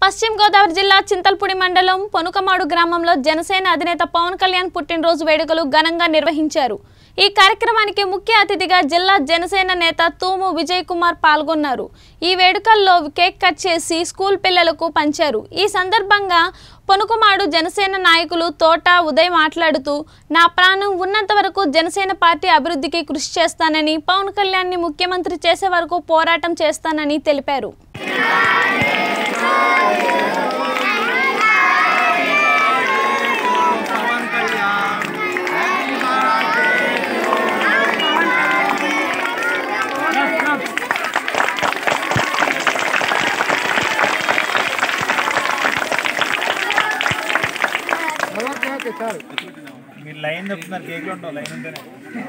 పశ్చిమ గోదావరి జిల్లా చింతల్పూడి మండలం పొనుకమాడు గ్రామంలో జనసేన అధినేత పవన్ కళ్యాణ్ పుట్టినరోజు వేడుకలు ఘనంగా నిర్వహించారు। ఈ కార్యక్రమానికి ముఖ్య అతిథిగా జిల్లా జనసేన నేత తూము విజయ్ కుమార్ పాల్గొన్నారు। ఈ వేడుకల్లో కేక్ కట్ చేసి స్కూల్ పిల్లలకు పంచారు। ఈ సందర్భంగా పొనుకమాడు జనసేన నాయకులు తోట ఉదయ్ మాట్లాడుతూ నా ప్రాణం ఉన్నంత వరకు జనసేన పార్టీ అభివృద్ధికి కృషి చేస్తానని, పవన్ కళ్యాణ్ ని ముఖ్యమంత్రి చేసే వరకు పోరాటం చేస్తానని తెలిపారు। మీరు లైన్ చెప్తున్నారు, కేక్లో ఉంటావు లైన్ ఉంటేనే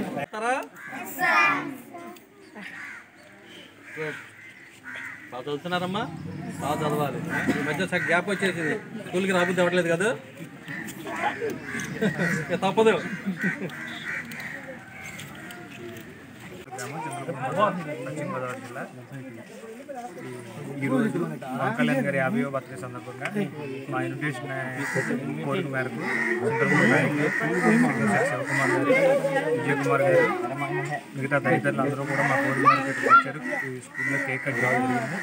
బాగా చదువుతున్నారమ్మా, బాగా చదవాలి। ఈ మధ్య గ్యాప్ వచ్చేసింది, స్కూల్కి రాబుద్ది అవ్వట్లేదు కదా, తప్పదు। పశ్చిమ గోదావరి జిల్లా ఈరోజు పవన్ కళ్యాణ్ గారి 50వ బర్త్డే సందర్భంగా మా ఇన్విటేషన్ కోరిక మేరకు చంద్రబాబు నాయుడు, శివకుమార్ గారు, విజయ్ కుమార్ గారు, మిగతా తదితరులు అందరూ కూడా మా కోరిక మేరకు వచ్చారు। ఈ స్కూల్లో కేక్ కట్ చేయడం జరిగింది।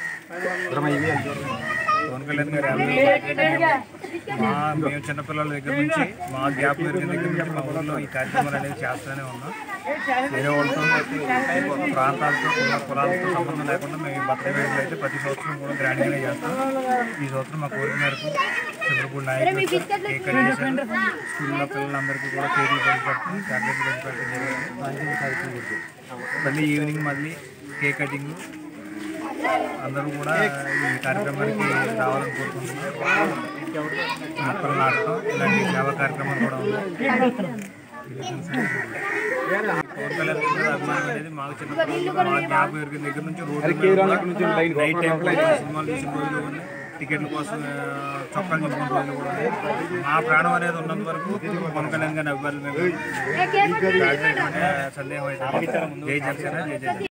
పవన్ కళ్యాణ్ గారి 50వ మేము చిన్నపిల్లల దగ్గర నుంచి మా గ్యాప్ పెరిగిన దగ్గర నుంచి మా ఊళ్ళో ఈ కార్యక్రమాలు అనేది చేస్తూనే ఉన్నాం। వేరే వాళ్ళతో ప్రాంతాలతో కులాలతో సంబంధం లేకుండా మేము ఈ బర్త్డే వేడుకలు అయితే ప్రతి సంవత్సరం కూడా గ్రాండ్గానే చేస్తాం। ఈ సంవత్సరం మా కోరిక మేరకు చంద్రబాబు నాయుడు కేక్ కట్ చేశారు। స్కూల్లో పిల్లలందరికీ కూడా కేకులు పంచిపెట్టడం, చాక్లెట్లు పంచిపెట్టడం జరిగింది। మళ్ళీ ఈవినింగ్ మళ్ళీ కేక్ కటింగ్, అందరూ కూడా ఈ కార్యక్రమానికి రావాలని కోరుకుంటున్నాం। మొక్కలు నాటడం ఇలాంటి సేవా కార్యక్రమాలు కూడా ఉన్నాయి। పవన్ కళ్యాణ్ అభిమానం అనేది మాకు చిన్నప్పుడు మా జ్ఞాపకం పెరిగిన దగ్గర నుంచి రోజు నైట్ టైంలో సినిమాలు చూసిన రోజులు ఉన్నాయి, టికెట్ల కోసం చొక్కాలు చెప్పుకున్న రోజులు కూడా ఉన్నాయి। మా ప్రాణం అనేది ఉన్నంత వరకు పవన్ కళ్యాణ్ గారిని అభిమానులు మేము సందేహం అయితే జై జనసేన, జై జనసేన।